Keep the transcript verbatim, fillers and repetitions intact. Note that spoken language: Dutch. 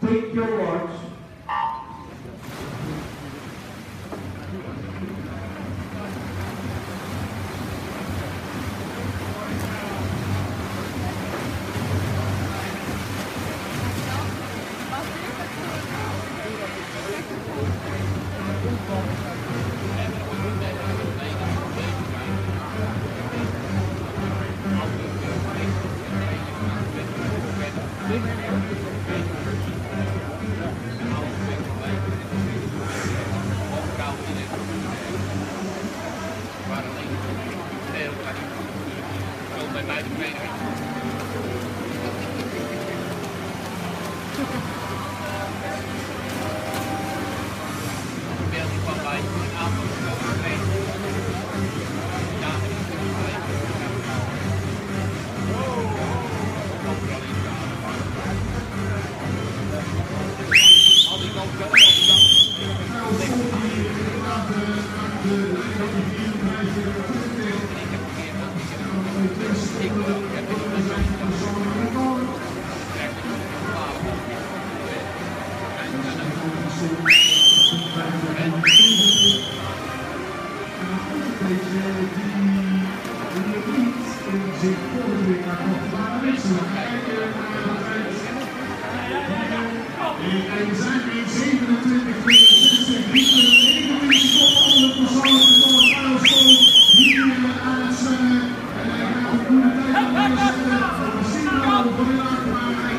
Take your watch. En zijn we in zevenentwintig tweeënzestig bieden we evenwicht voor alle personen van de Pijlschool hier aan het zwemmen. En hij gaat een goede tijd aan het zwemmen. We zien wel vanmiddag, maar hij